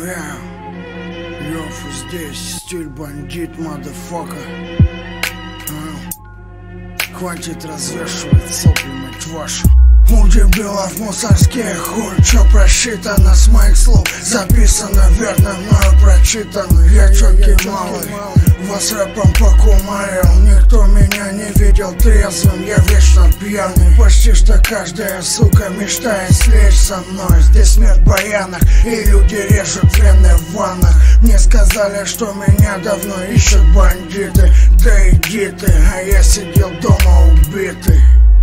Йоф, здесь стиль бандит, мазафака. Хватит развешивать сопли, мать вашу. У дебилов мусорских хуй, чё просчитано с моих слов, записано верно, мною прочитано. Я чёрки малый, вас рэпом покумарил. Никто меня не видел трезвым, я вечно пьяный. Почти что каждая сука мечтает слечь со мной. Здесь смерть в баянах, и люди режут вены в ваннах. Мне сказали, что меня давно ищут бандиты. Да иди ты, а я сидел дома убитый.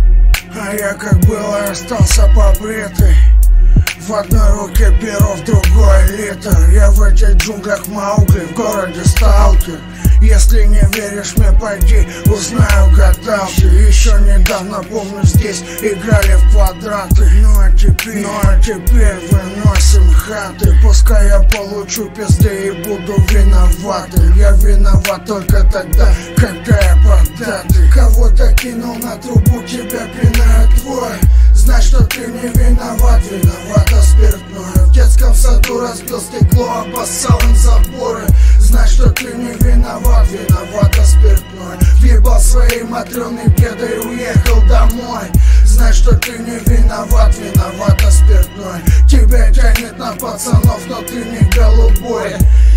А я как было остался побритый. В одной руке перо, в другой литр. Я в этих джунглях Маугли, в городе сталкер. Если не веришь мне, пойди, узнай у гадалки. Еще недавно, помню, здесь играли в квадраты. Ну а теперь выносим хаты. Пускай я получу пизды и буду виноватым. Я виноват только тогда, когда я поддатый. Кого-то кинул на трубу, тебя пинает твой. Знай, что ты не виноват, виновата спиртное. В детском саду разбил стекло, обоссал им заборы. Знай, что ты не виноват, виновата спиртное. Въебал свои матрёные кеды и уехал домой. Знай, что ты не виноват, виновата спиртное. Тебя тянет на пацанов, но ты не голубой.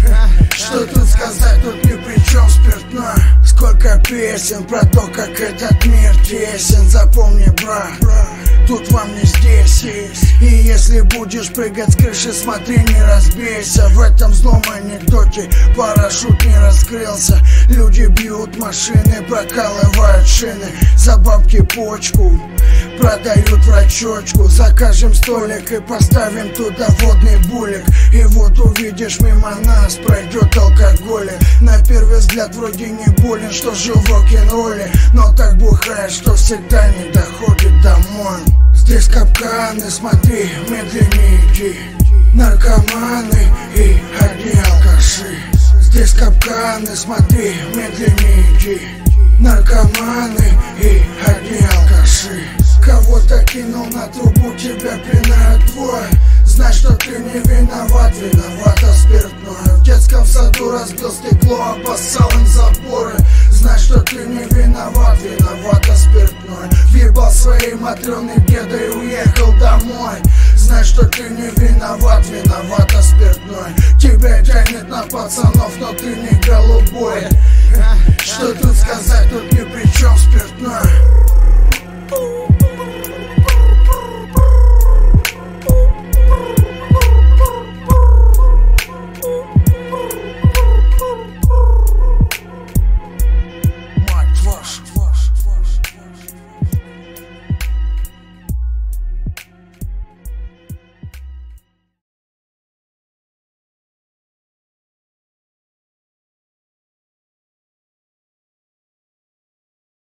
Что тут сказать, тут ни при чем спиртное. Сколько песен про то, как этот мир тесен. Запомни, брат, тут вам не здесь. И если будешь прыгать с крыши, смотри, не разбейся. В этом злом анекдоте парашют не раскрылся. Люди бьют машины, прокалывают шины. За бабки почку продают врачочку. Закажем столик и поставим туда водный булик. И вот увидишь, мимо нас пройдет алкоголик. На первый взгляд вроде не болен, что жил в рок-н-ролле, но так бухает, что всегда не доходит домой. Здесь капканы, смотри, медленнее иди. Наркоманы и одни алкаши. Здесь капканы, смотри, медленнее иди. Наркоманы и одни алкаши. Кого-то кинул на трубу, тебя пинает твой. Знай, что ты не виноват, виновата спиртное. В детском саду разбил стекло, обоссал им заборы. Знай, что ты не виноват, виновата спиртное. Въебал свои матрёные деды и уехал домой. Знай, что ты не виноват, виновата спиртное. Тебя тянет на пацанов, но ты не голубой. Что тут сказать, тут ни при чем спиртное.